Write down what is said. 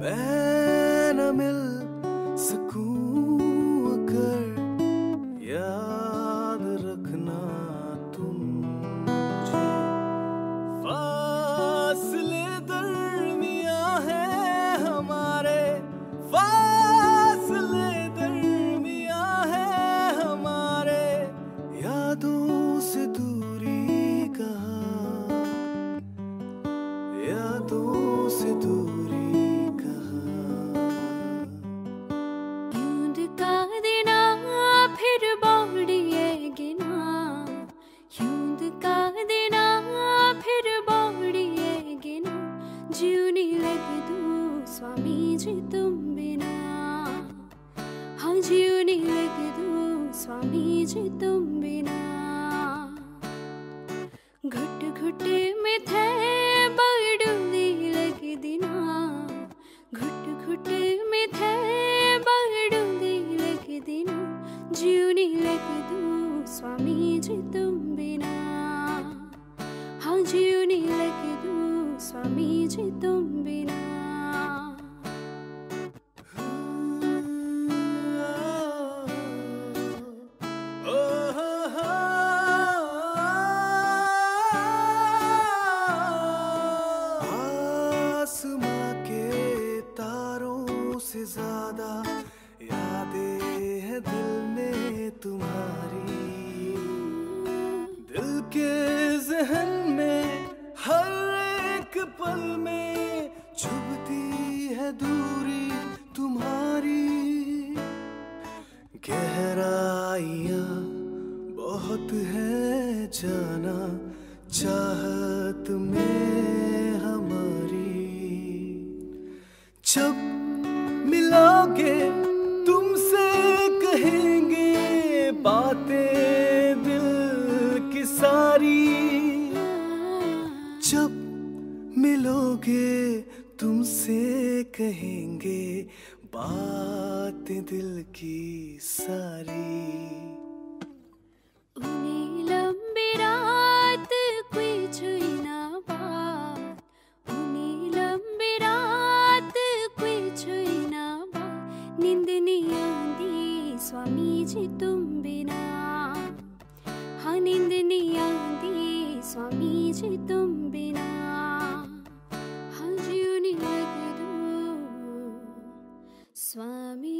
मैं न मिल सकूं अगर याद रखना तुम मुझे। फासले दरमिया है हमारे, फासले दरमिया है हमारे, यादों से दूरी कहाँ, यादों से दूरी कहाँ। ह्यूंड का देना फिर बावड़िए गिना, ह्यूंड का देना फिर बावड़िए गिना, जीवनी लगे दूं स्वामी जी तुम बिना, हाँ जीवनी लगे दूं स्वामी जी तुम बिना। घुट घुटे में थे बड़ुली लगे दिना, घुट घुटे में थे बड़ुली लगे दिना, जीवनी लगे दूं स्वामी जी तुम बिना, हाँ जीवनी लगे दूं स्वामी जी तुम बिना। आसमां के तारों से ज्यादा यादें हैं दिल में तुम्हारी, दिल के जहन में हर एक पल में चुभती है दूरी तुम्हारी। गहराइयाँ बहुत है जाना चाहत में हमारी, जब मिलोगे तुमसे कहेंगे बातें दिल की सारी, जब मिलोगे तुमसे कहेंगे बातें दिल की सारी। उन्हें लंबी रात कोई छुई ना बात, उन्हें लंबी रात कोई छुई ना बात, नींद नहीं आंदी स्वामी जी तुम बिना, हाँ नींद नहीं आंदी स्वामी जी तुम बिना, हाँ जीवनी लगे दूं स्वामी